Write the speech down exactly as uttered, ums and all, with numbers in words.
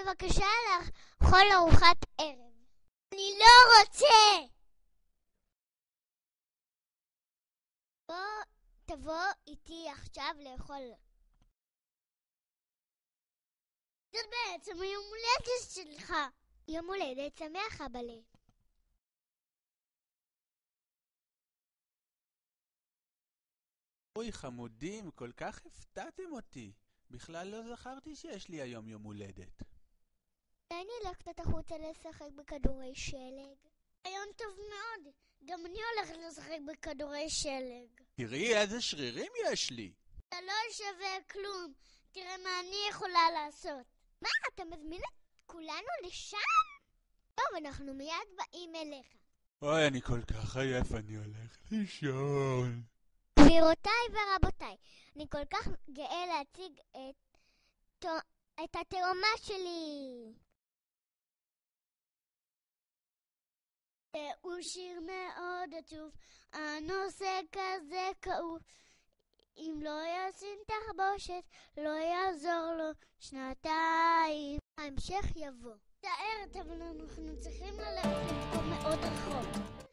בבקשה לאכול ארוחת ערב. אני לא רוצה! בוא, תבוא איתי עכשיו לאכול. זה בעצם היום הולדת שלך. יום הולדת שמח, אבאלה. אוי חמודים, כל כך הפתעתם אותי. בכלל לא זכרתי שיש לי היום יום הולדת. אני הולכת קצת החוצה לשחק בכדורי שלג. היום טוב מאוד. גם אני הולכת לשחק בכדורי שלג. תראי איזה שרירים יש לי. אתה לא שווה כלום. תראה מה אני יכולה לעשות. מה, אתה מזמין את כולנו לשם? טוב, אנחנו מיד באים אליך. אוי, אני כל כך עייף, אני הולך לישון. גבירותיי ורבותיי, אני כל כך גאה להציג את, את התאומה שלי. הוא שיר מאוד עצוב, הנושא כזה כאוב. אם לא ישים תחבושת, לא יעזור לו שנתיים. ההמשך יבוא. תארת, אבל אנחנו צריכים ללכת למקום מאוד רחוק.